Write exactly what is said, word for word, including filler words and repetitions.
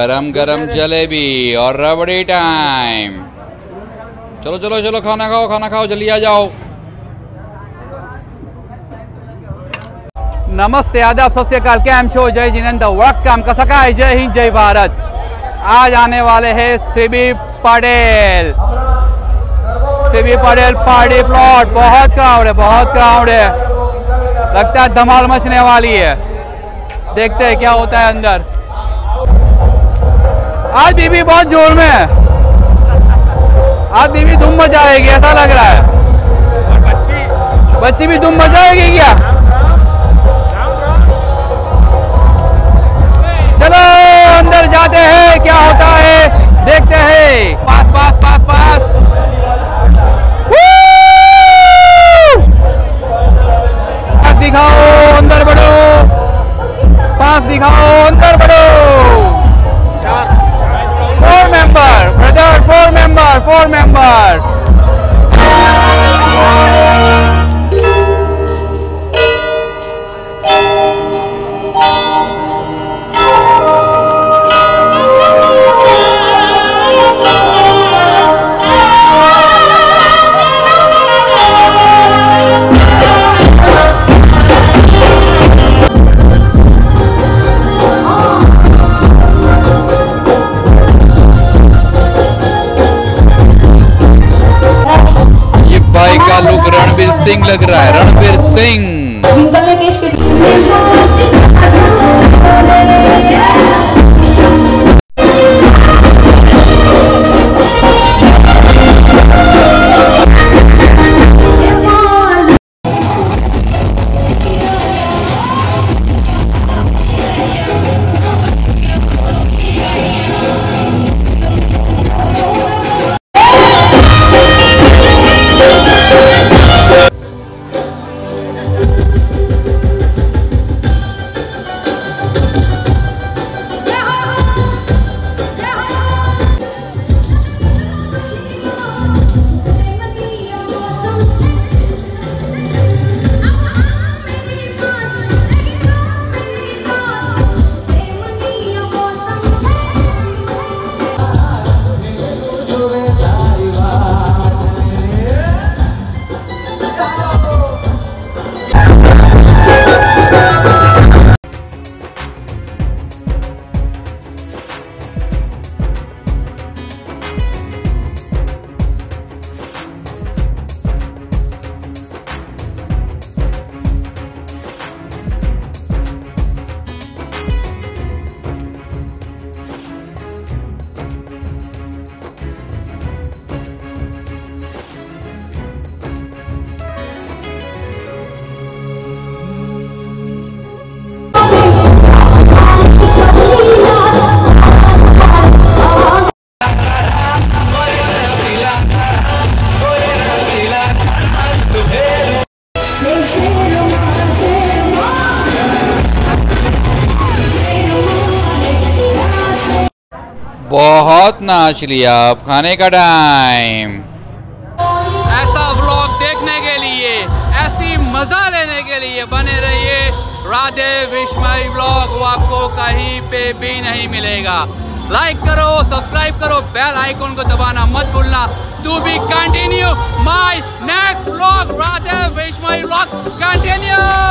गरम गरम जलेबी और रबड़ी टाइम। चलो चलो चलो खाना खाओ खाना खाओ, जल्दी आ जाओ। नमस्ते, आदाब, सत श्री अकाल, कैम छो, जय जिनेंद्र, वक्त काम का सका है, जय हिंद, जय भारत। आज आने वाले हैं C B Patel, C B Patel party plot. बहुत क्राउड है, बहुत क्राउड है, लगता है धमाल मचने वाली है। देखते हैं क्या होता है अंदर। आज बीबी बहुत जोर में है, आज बीबी धूम मचाएगी ऐसा लग रहा है। बच्ची बच्ची भी धूम मचाएगी क्या? चलो अंदर जाते हैं, क्या होता है देखते हैं। पास पास पास पास पास दिखाओ, अंदर बढ़ो, पास दिखाओ, अंदर बढ़ो। Four member brother, four member, four member. Ranveer Singh लग रहा है, रणवीर सिंह। बहुत नाच लिया, अब खाने का टाइम। ऐसा व्लॉग देखने के लिए, ऐसी मजा लेने के लिए बने रहिए राधे विश्वमय व्लॉग। वो आपको कहीं पे भी नहीं मिलेगा। लाइक करो, सब्सक्राइब करो, बेल आइकन को दबाना मत भूलना। To be continue my next vlog, Radhe Vishwamay vlog continue.